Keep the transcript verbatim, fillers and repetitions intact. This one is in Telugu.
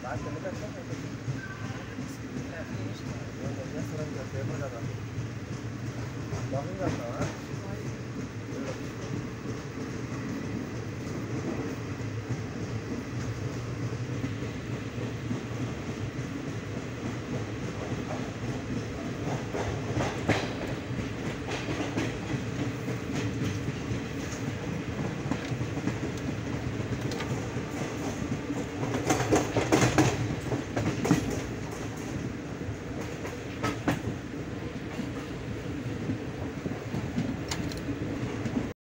బాగా కింద పెట్టా ఏం చేస్తారని పేపర్ కదా బాగుంది కదా